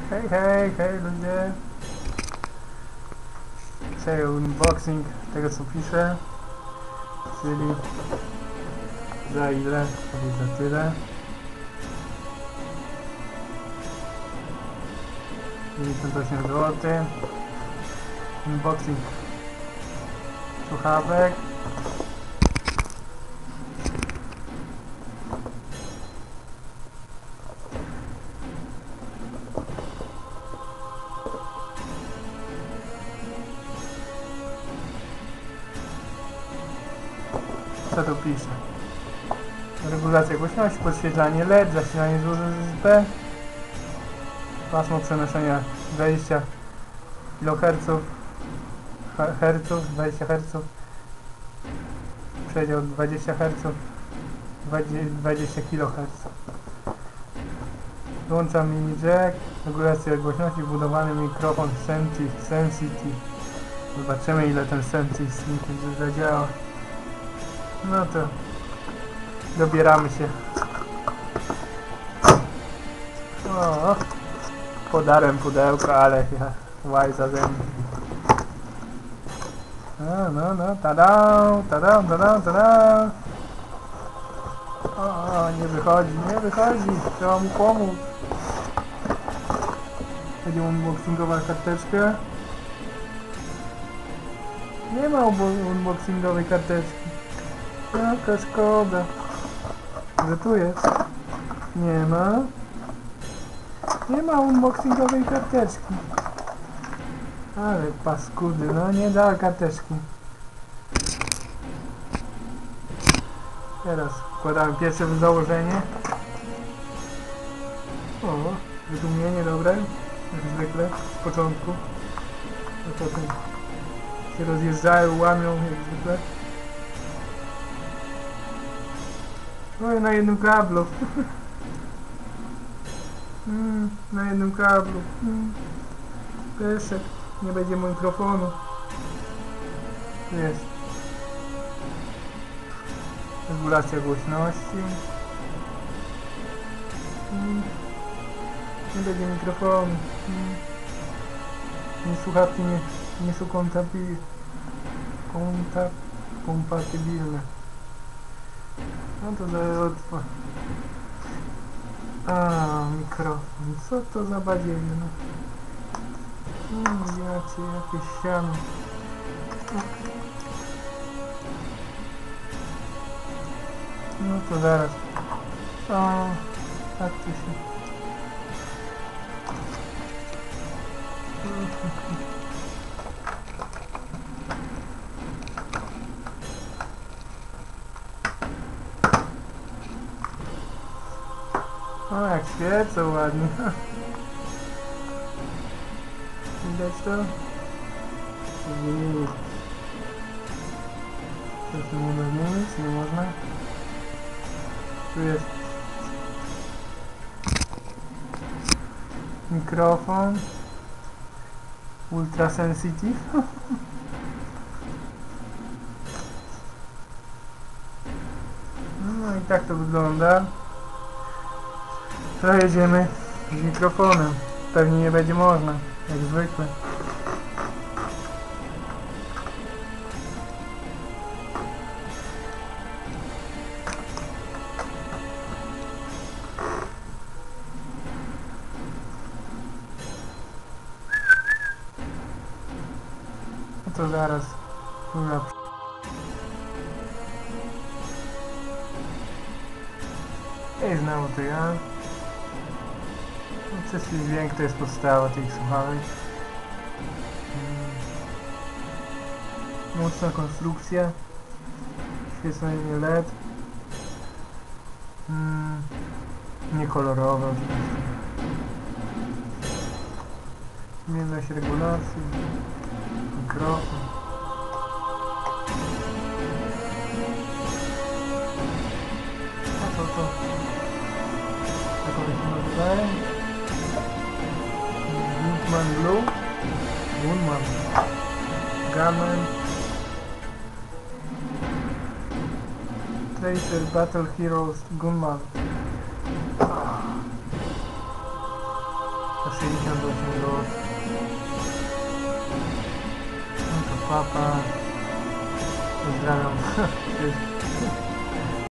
Hej, hej, hej ludzie. Dzisiaj unboxing tego co piszę, czyli za ile, czyli za tyle. 98 zł. Unboxing słuchawek. Co tu pisze? Regulacja głośności, podświetlanie LED, zasilanie z USB, pasmo przenoszenia 20 kHz, 20 Hz, przedział 20 Hz, 20 kHz. Włączam mini jack, regulacja głośności, wbudowany mikrofon Sensitive. Zobaczymy ile ten Sensitive zadziała. No to dobieramy się. O, podarłem pudełko, ale ja łajza ze mnie. No, tada. O, nie wychodzi, trzeba mu pomóc. Będziemy unboxingować karteczkę. Nie ma unboxingowej karteczki. Jaka szkoda. Że tu jest. Nie ma unboxingowej karteczki. Ale paskudy, no nie da karteczki. Teraz wkładamy pierwsze w założenie. O, wydumienie dobre. Jak zwykle, z początku. A potem się rozjeżdżają, łamią, jak zwykle. Oj, na jednym kablu. Na jednym kablu. Pesek. Nie będzie mikrofonu. Tu jest. Regulacja głośności. Nie będzie mikrofonu. Słuchawki nie są kompatybilne. No to zaraz mikrofon. Co to za badziewie, no? Jakieś siano. No to zaraz. O, tak to się. O, jak świecą ładnie. Widać to? To nie można zmienić, nie można. Tu jest mikrofon Ultra Sensitive. No i tak to wygląda. To jedziemy z mikrofonem. Pewnie nie będzie można, jak zwykle. No to zaraz i znowu to ja. Czysty dźwięk to jest podstawa tych słuchawek. Mocna konstrukcja. Świecenie LED. Niekolorowe oczywiście. Zmienność regulacji. Mikrofon. A co to? Jak one się nazywają? Gunman. Tracer Battle Heroes Gunman. A 68 los. No to papa. Pozdrawiam. Cześć.